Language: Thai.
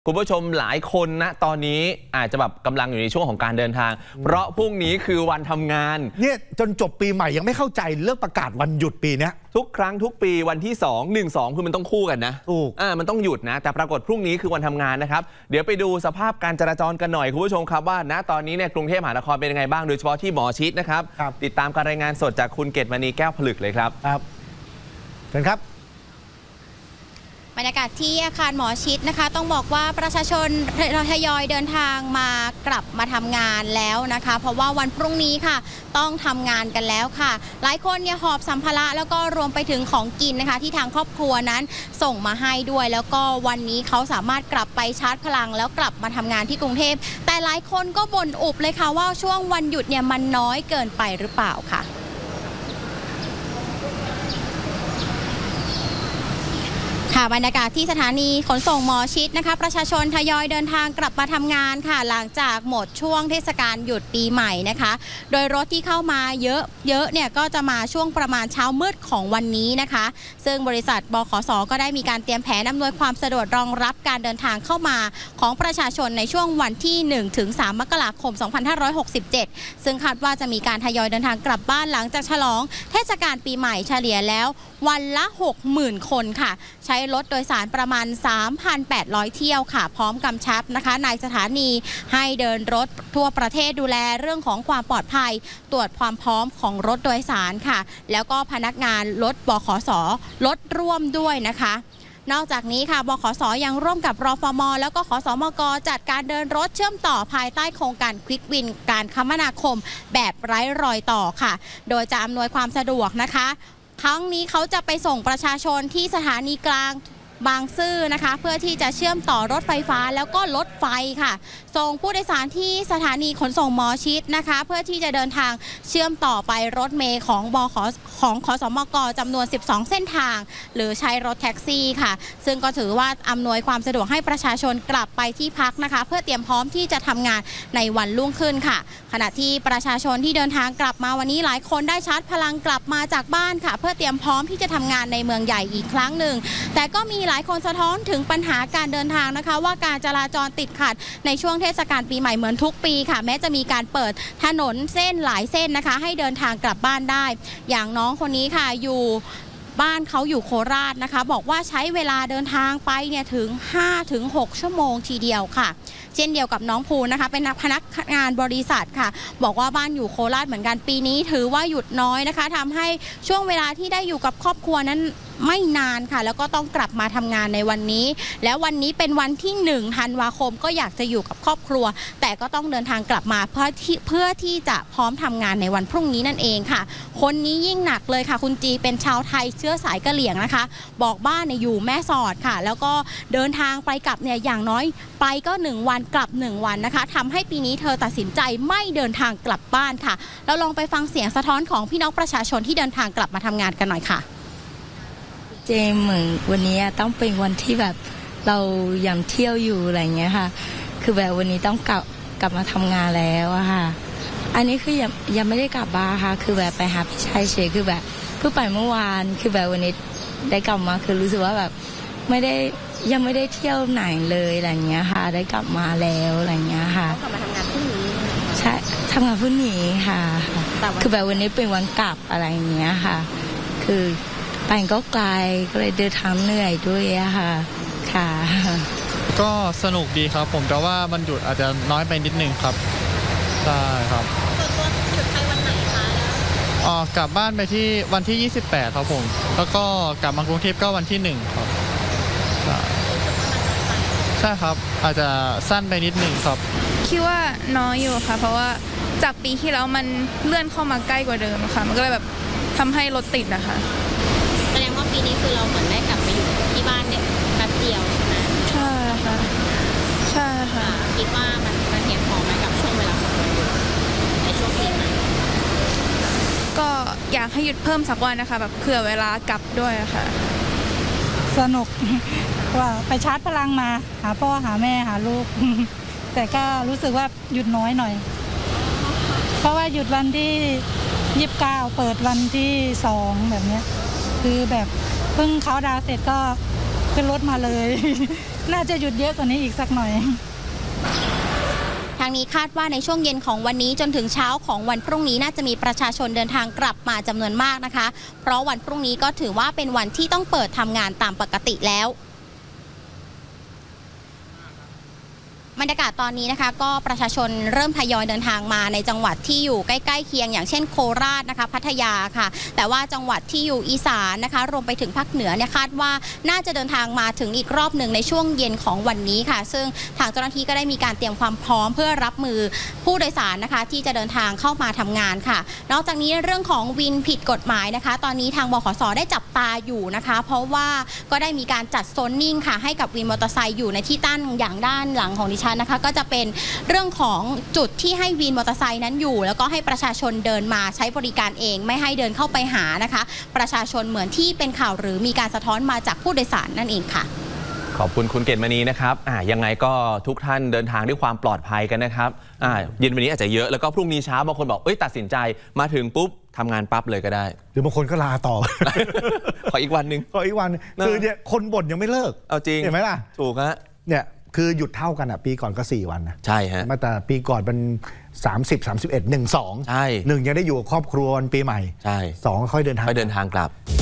คุณผู้ชมหลายคนนะตอนนี้อาจจะแบบกำลังอยู่ในช่วงของการเดินทางเพราะพรุ่งนี้คือวันทำงานเนี่ยจนจบปีใหม่ยังไม่เข้าใจเรื่องประกาศวันหยุดปีนี้ทุกครั้งทุกปีวันที่2 คือมันต้องคู่กันนะมันต้องหยุดนะแต่ปรากฏพรุ่งนี้คือวันทำงานนะครับเดี๋ยวไปดูสภาพการจราจรกันหน่อยคุณผู้ชมครับว่าณตอนนี้เนี่ยกรุงเทพมหานครเป็นยังไงบ้างโดยเฉพาะที่หมอชิดนะครับติดตามการรายงานสดจากคุณเกตมณีแก้วผลึกเลยครับเชิญครับบรรยากาศที่อาคารหมอชิดนะคะต้องบอกว่าประชาชนทยอยเดินทางกลับมาทำงานแล้วนะคะเพราะว่าวันพรุ่งนี้ค่ะต้องทำงานกันแล้วค่ะหลายคนเนี่ยหอบสัมภาระแล้วก็รวมไปถึงของกินนะคะที่ทางครอบครัวนั้นส่งมาให้ด้วยแล้วก็วันนี้เขาสามารถกลับไปชาร์จพลังแล้วกลับมาทำงานที่กรุงเทพแต่หลายคนก็บ่นอุบเลยค่ะว่าช่วงวันหยุดเนี่ยมันน้อยเกินไปหรือเปล่าค่ะบรรยากาศที่สถานีขนส่งหมอชิดนะคะประชาชนทยอยเดินทางกลับมาทำงานค่ะหลังจากหมดช่วงเทศกาลหยุดปีใหม่นะคะโดยรถที่เข้ามาเยอะเนี่ยก็จะมาช่วงประมาณเช้ามืดของวันนี้นะคะซึ่งบริษัทบขส.ก็ได้มีการเตรียมแผนอำนวยความสะดวกรองรับการเดินทางเข้ามาของประชาชนในช่วงวันที่ 1-3 มกราคม 2567 ซึ่งคาดว่าจะมีการทยอยเดินทางกลับบ้านหลังจากฉลองเทศกาลปีใหม่เฉลี่ยแล้ววันละ 60,000 คนค่ะใช้รถโดยสารประมาณ 3,800 เที่ยวค่ะพร้อมกำชับนะคะในสถานีให้เดินรถทั่วประเทศดูแลเรื่องของความปลอดภัยตรวจความพร้อมของรถโดยสารค่ะแล้วก็พนักงานรถบขส.รถร่วมด้วยนะคะนอกจากนี้ค่ะบขส.ยังร่วมกับรฟม.แล้วก็ขสมก.จัดการเดินรถเชื่อมต่อภายใต้โครงการควิกวินการคมนาคมแบบไร้รอยต่อค่ะโดยจะอำนวยความสะดวกนะคะครั้งนี้เขาจะไปส่งประชาชนที่สถานีกลางบางซื่อนะคะเพื่อที่จะเชื่อมต่อรถไฟฟ้าแล้วก็รถไฟค่ะส่งผู้โดยสารที่สถานีขนส่งหมอชิดนะคะเพื่อที่จะเดินทางเชื่อมต่อไปรถเมล์ของขสมกจำนวน12เส้นทางหรือใช้รถแท็กซี่ค่ะซึ่งก็ถือว่าอำนวยความสะดวกให้ประชาชนกลับไปที่พักนะคะเพื่อเตรียมพร้อมที่จะทำงานในวันรุ่งขึ้นค่ะขณะที่ประชาชนที่เดินทางกลับมาวันนี้หลายคนได้ชาร์จพลังกลับมาจากบ้านค่ะเพื่อเตรียมพร้อมที่จะทำงานในเมืองใหญ่อีกครั้งหนึ่งแต่ก็มีหลายคนสะท้อนถึงปัญหาการเดินทางนะคะว่าการจราจรติดขัดในช่วงเทศกาลปีใหม่เหมือนทุกปีค่ะแม้จะมีการเปิดถนนเส้นหลายเส้นนะคะให้เดินทางกลับบ้านได้อย่างน้องคนนี้ค่ะอยู่บ้านเขาอยู่โคราชนะคะบอกว่าใช้เวลาเดินทางไปเนี่ยถึง 5-6 ชั่วโมงทีเดียวค่ะเช่นเดียวกับน้องภูนะคะเป็นพนักงานบริษัทค่ะบอกว่าบ้านอยู่โคราชเหมือนกันปีนี้ถือว่าหยุดน้อยนะคะทำให้ช่วงเวลาที่ได้อยู่กับครอบครัวนั้นไม่นานค่ะแล้วก็ต้องกลับมาทำงานในวันนี้แล้ววันนี้เป็นวันที่1 ธันวาคมก็อยากจะอยู่กับครอบครัวแต่ก็ต้องเดินทางกลับมาเพื่อที่จะพร้อมทำงานในวันพรุ่งนี้นั่นเองค่ะคนนี้ยิ่งหนักเลยค่ะคุณจีเป็นชาวไทยเชื้อสายกะเหรี่ยงนะคะบอกบ้านอยู่แม่สอดค่ะแล้วก็เดินทางไปกลับเนี่ยอย่างน้อยไปก็1 วันกลับ1 วันนะคะทำให้ปีนี้เธอตัดสินใจไม่เดินทางกลับบ้านค่ะเราลองไปฟังเสียงสะท้อนของพี่น้องประชาชนที่เดินทางกลับมาทำงานกันหน่อยค่ะเจเหมือนวันนี้ต้องเป็นวันที่แบบเรายังเที่ยวอยู่อะไรเงี้ยค่ะคือแบบวันนี้ต้องกลับมาทำงานแล้วอะค่ะอันนี้คือยังไม่ได้กลับบ้านค่ะคือแบบไปหาพี่ชายเฉยคือแบบเพิ่งไปเมื่อวานคือแบบวันนี้ได้กลับมาคือรู้สึกว่าแบบยังไม่ได้เที่ยวไหนเลยอะไรเงี้ยค่ะได้กลับมาแล้วอะไรเงี้ยค่ะกลับมาทำงานพรุ่งนี้ใช่ทำงานพรุ่งนี้ค่ะคือแบบวันนี้เป็นวันกลับอะไรเงี้ยค่ะคือไปก็ไกลก็เลยเดินทางเหนื่อยด้วยค่ะก็สนุกดีครับผมแต่ว่ามันหยุดอาจจะน้อยไปนิดนึงครับใช่ครับส่วนตัวหยุดไปวันไหนคะกลับบ้านไปที่วันที่28ครับผมแล้วก็กลับมากรุงเทพก็วันที่1ครับใช่ครับอาจจะสั้นไปนิดนึงครับคิดว่าน้อยอยู่ค่ะเพราะว่าจากปีที่แล้วมันเลื่อนเข้ามาใกล้กว่าเดิมค่ะมันก็เลยแบบทำให้รถติดนะคะแสดงว่าปีนี้คือเราเหมือนได้กลับไปอยู่ที่บ้านเนี่ยแป๊บเดียวใช่ไหมใช่ค่ะคิดว่ามันเพียงพอไหมกับช่วงเวลาของเราในช่วงปีใหม่ก็อยากให้หยุดเพิ่มสักวันนะคะแบบเผื่อเวลากลับด้วยค่ะสนุกว่าไปชาร์จพลังมาหาพ่อหาแม่หาลูกแต่ก็รู้สึกว่าหยุดน้อยหน่อยเพราะว่าหยุดวันที่29เปิดวันที่2แบบนี้คือแบบเพิ่งเขาดาวเสร็จก็ขึ้นรถมาเลยน่าจะหยุดเยอะกว่านี้อีกสักหน่อยทางนี้คาดว่าในช่วงเย็นของวันนี้จนถึงเช้าของวันพรุ่งนี้น่าจะมีประชาชนเดินทางกลับมาจำนวนมากนะคะเพราะวันพรุ่งนี้ก็ถือว่าเป็นวันที่ต้องเปิดทำงานตามปกติแล้วบรรยากาศตอนนี้นะคะก็ประชาชนเริ่มทยอยเดินทางมาในจังหวัดที่อยู่ใกล้ๆเคียงอย่างเช่นโคราชนะคะพัทยาค่ะแต่ว่าจังหวัดที่อยู่อีสานนะคะรวมไปถึงภาคเหนือเนี่ยคาดว่าน่าจะเดินทางมาถึงอีกรอบหนึ่งในช่วงเย็นของวันนี้ค่ะซึ่งทางเจ้าหน้าที่ก็ได้มีการเตรียมความพร้อมเพื่อรับมือผู้โดยสารนะคะที่จะเดินทางเข้ามาทำงานค่ะนอกจากนี้เรื่องของวินผิดกฎหมายนะคะตอนนี้ทางบขส.ได้จับตาอยู่นะคะเพราะว่าก็ได้มีการจัดโซนนิ่งค่ะให้กับวินมอเตอร์ไซค์อยู่ในที่ตั้งอย่างด้านหลังของดิฉันนะคะก็จะเป็นเรื่องของจุดที่ให้วินมอเตอร์ไซค์นั้นอยู่แล้วก็ให้ประชาชนเดินมาใช้บริการเองไม่ให้เดินเข้าไปหานะคะประชาชนเหมือนที่เป็นข่าวหรือมีการสะท้อนมาจากผู้โดยสารนั่นเองค่ะขอบคุณคุณเกตมณีนะครับยังไงก็ทุกท่านเดินทางด้วยความปลอดภัยกันนะครับเย็นวันนี้อาจจะเยอะแล้วก็พรุ่งนี้เช้าบางคนบอกตัดสินใจมาถึงปุ๊บทำงานปั๊บเลยก็ได้หรือบางคนก็ลาต่อขออีกวันนึงขออีกวันคือเนี่ยคนบ่นยังไม่เลิกเอาจริงเห็นไหมล่ะถูกฮะเนี่ยคือหยุดเท่ากันปีก่อนก็4 วันนะใช่ฮะมาแต่ปีก่อนเป็น30 31 1 2 ใช่ 1ยังได้อยู่กับครอบครัววันปีใหม่ใช่ 2ค่อยเดินทางกลับ